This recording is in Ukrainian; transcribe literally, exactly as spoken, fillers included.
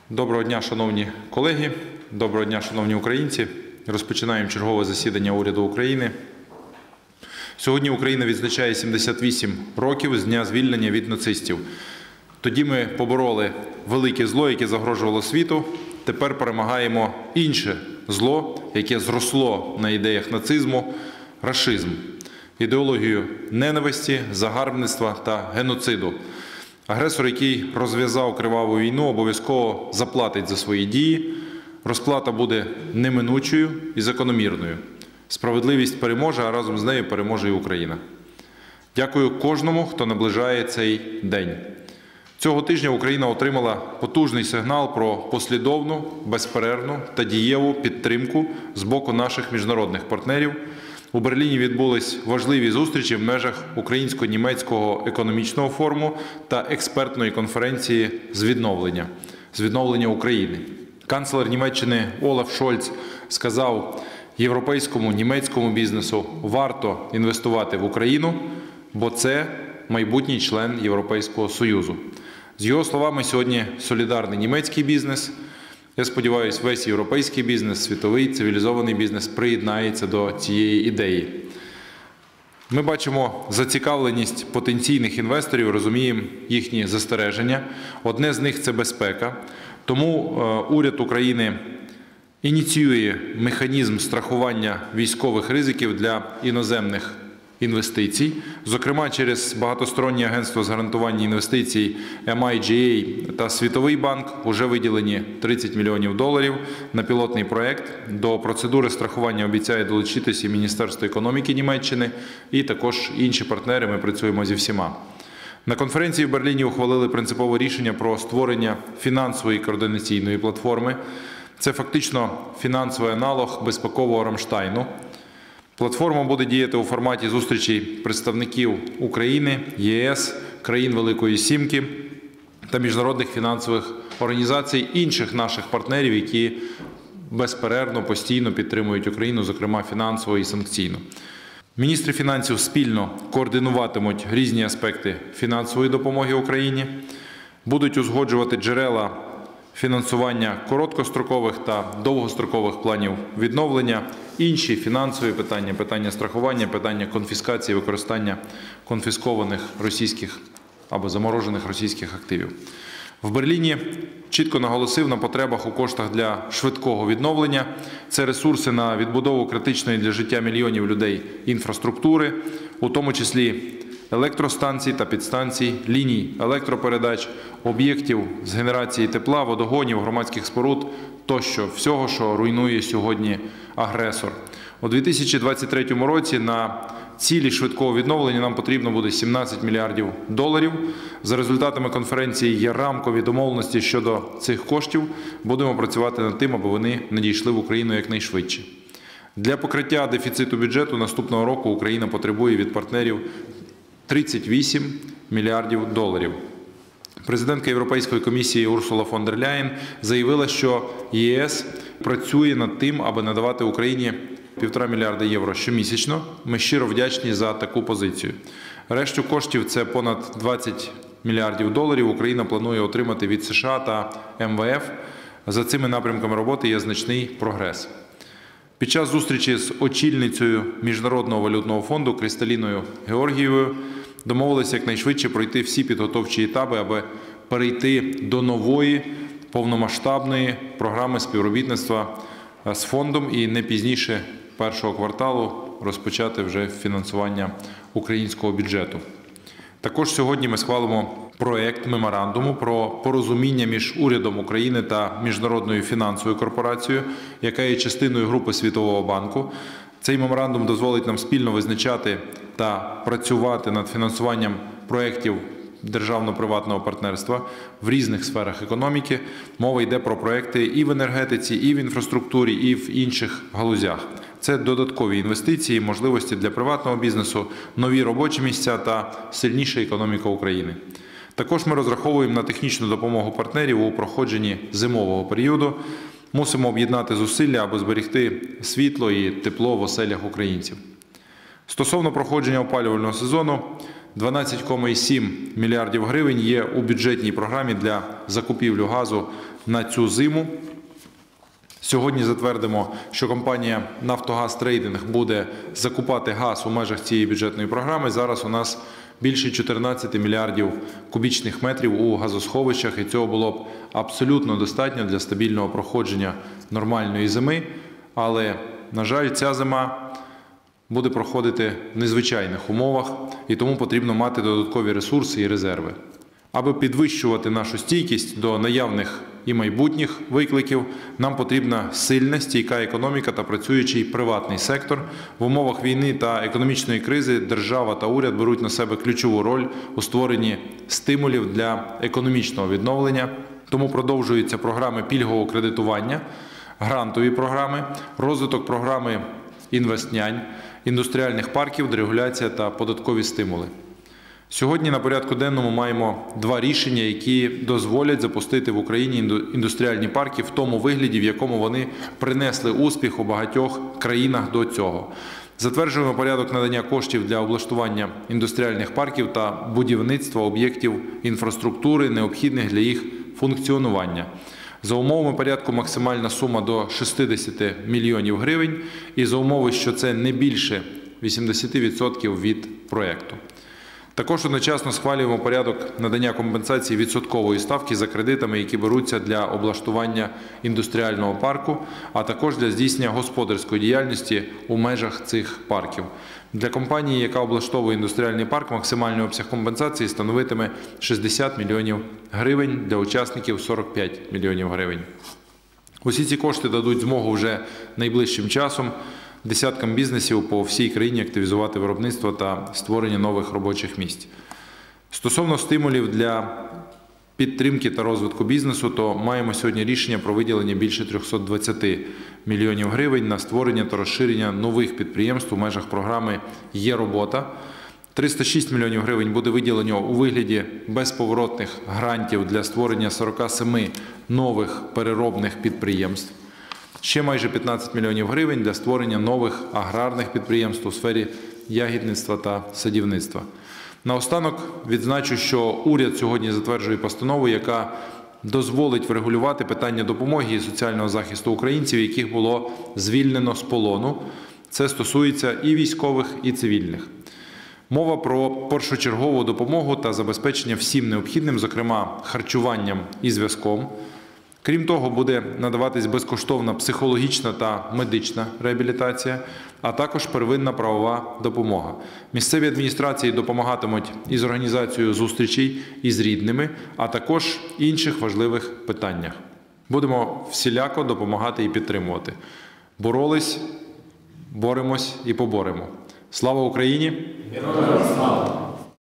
Доброго дня, шановні колеги, доброго дня, шановні українці. Розпочинаємо чергове засідання уряду України. Сьогодні Україна відзначає сімдесят вісім років з дня звільнення від нацистів. Тоді ми побороли велике зло, яке загрожувало світу. Тепер перемагаємо інше зло, яке зросло на ідеях нацизму – рашизм, ідеологію ненависті, загарбництва та геноциду. Агресор, який розв'язав криваву війну, обов'язково заплатить за свої дії. Розплата буде неминучою і закономірною. Справедливість переможе, а разом з нею переможе і Україна. Дякую кожному, хто наближає цей день. Цього тижня Україна отримала потужний сигнал про послідовну, безперервну та дієву підтримку з боку наших міжнародних партнерів. У Берліні відбулись важливі зустрічі в межах Українсько-німецького економічного форуму та експертної конференції з відновлення, з відновлення України. Канцлер Німеччини Олаф Шольц сказав європейському, німецькому бізнесу: варто інвестувати в Україну, бо це майбутній член Європейського Союзу. З його словами, сьогодні солідарний німецький бізнес, я сподіваюся, весь європейський бізнес, світовий, цивілізований бізнес приєднається до цієї ідеї. Ми бачимо зацікавленість потенційних інвесторів, розуміємо їхні застереження. Одне з них – це безпека. Тому уряд України ініціює механізм страхування військових ризиків для іноземних інвестицій. Зокрема, через багатостороннє агентство з гарантування інвестицій ем ай джі ей та Світовий банк вже виділені тридцять мільйонів доларів на пілотний проєкт. До процедури страхування обіцяє долучитися і Міністерство економіки Німеччини, і також інші партнери, ми працюємо зі всіма. На конференції в Берліні ухвалили принципове рішення про створення фінансової координаційної платформи. Це фактично фінансовий аналог безпекового Рамштайну. Платформа буде діяти у форматі зустрічей представників України, є ес, країн Великої Сімки та міжнародних фінансових організацій, інших наших партнерів, які безперервно, постійно підтримують Україну, зокрема фінансово і санкційно. Міністри фінансів спільно координуватимуть різні аспекти фінансової допомоги Україні, будуть узгоджувати джерела фінансування короткострокових та довгострокових планів відновлення, інші фінансові питання, питання страхування, питання конфіскації, використання конфіскованих російських або заморожених російських активів. В Берліні чітко наголосив на потребах у коштах для швидкого відновлення. Це ресурси на відбудову критичної для життя мільйонів людей інфраструктури, у тому числі електростанцій та підстанцій, ліній електропередач, об'єктів з генерації тепла, водогонів, громадських споруд тощо, всього, що руйнує сьогодні агресор. У дві тисячі двадцять третьому році на цілі швидкого відновлення нам потрібно буде сімнадцять мільярдів доларів. За результатами конференції є рамкові домовленості щодо цих коштів. Будемо працювати над тим, аби вони надійшли в Україну якнайшвидше. Для покриття дефіциту бюджету наступного року Україна потребує від партнерів тридцять вісім мільярдів доларів. Президентка Європейської комісії Урсула фон дер Ляєн заявила, що є ес працює над тим, аби надавати Україні півтора мільярда євро щомісячно. Ми щиро вдячні за таку позицію. Решту коштів – це понад двадцять мільярдів доларів. Україна планує отримати від США та ем ве еф. За цими напрямками роботи є значний прогрес. Під час зустрічі з очільницею Міжнародного валютного фонду Крісталіною Георгієвою домовилися якнайшвидше пройти всі підготовчі етапи, аби перейти до нової повномасштабної програми співробітництва з фондом і не пізніше першого кварталу розпочати вже фінансування українського бюджету. Також сьогодні ми схвалимо проєкт меморандуму про порозуміння між урядом України та Міжнародною фінансовою корпорацією, яка є частиною групи Світового банку. Цей меморандум дозволить нам спільно визначати та працювати над фінансуванням проєктів державно-приватного партнерства в різних сферах економіки. Мова йде про проєкти і в енергетиці, і в інфраструктурі, і в інших галузях. Це додаткові інвестиції, можливості для приватного бізнесу, нові робочі місця та сильніша економіка України. Також ми розраховуємо на технічну допомогу партнерів у проходженні зимового періоду. Мусимо об'єднати зусилля, аби зберегти світло і тепло в оселях українців. Стосовно проходження опалювального сезону, дванадцять цілих сім мільярдів гривень є у бюджетній програмі для закупівлі газу на цю зиму. Сьогодні затвердимо, що компанія «Нафтогаз Трейдинг» буде закупати газ у межах цієї бюджетної програми. Зараз у нас більше чотирнадцяти мільярдів кубічних метрів у газосховищах, і цього було б абсолютно достатньо для стабільного проходження нормальної зими. Але, на жаль, ця зима буде проходити в незвичайних умовах, і тому потрібно мати додаткові ресурси і резерви. Аби підвищувати нашу стійкість до наявних і майбутніх викликів, нам потрібна сильна, стійка економіка та працюючий приватний сектор. В умовах війни та економічної кризи держава та уряд беруть на себе ключову роль у створенні стимулів для економічного відновлення. Тому продовжуються програми пільгового кредитування, грантові програми, розвиток програми «Інвестнянь», індустріальних парків, дерегуляція та податкові стимули. Сьогодні на порядку денному маємо два рішення, які дозволять запустити в Україні індустріальні парки в тому вигляді, в якому вони принесли успіх у багатьох країнах до цього. Затверджуємо порядок надання коштів для облаштування індустріальних парків та будівництва об'єктів інфраструктури, необхідних для їх функціонування. За умовами порядку максимальна сума до шістдесят мільйонів гривень і за умови, що це не більше вісімдесят відсотків від проєкту. Також одночасно схвалюємо порядок надання компенсації відсоткової ставки за кредитами, які беруться для облаштування індустріального парку, а також для здійснення господарської діяльності у межах цих парків. Для компанії, яка облаштовує індустріальний парк, максимальний обсяг компенсації становитиме шістдесят мільйонів гривень, для учасників сорок п'ять мільйонів гривень. Усі ці кошти дадуть змогу вже найближчим часом десяткам бізнесів по всій країні активізувати виробництво та створення нових робочих місць. Стосовно стимулів для підтримки та розвитку бізнесу, то маємо сьогодні рішення про виділення більше трьохсот двадцяти мільйонів гривень на створення та розширення нових підприємств у межах програми «Є робота». триста шість мільйонів гривень буде виділено у вигляді безповоротних грантів для створення сорока семи нових переробних підприємств. Ще майже п'ятнадцять мільйонів гривень для створення нових аграрних підприємств у сфері ягідництва та садівництва. Наостанок відзначу, що уряд сьогодні затверджує постанову, яка дозволить врегулювати питання допомоги і соціального захисту українців, яких було звільнено з полону. Це стосується і військових, і цивільних. Мова про першочергову допомогу та забезпечення всім необхідним, зокрема харчуванням і зв'язком. Крім того, буде надаватись безкоштовна психологічна та медична реабілітація, а також первинна правова допомога. Місцеві адміністрації допомагатимуть із організацією зустрічей із рідними, а також інших важливих питаннях. Будемо всіляко допомагати і підтримувати. Боролись, боремось і поборемо. Слава Україні! Героям слава!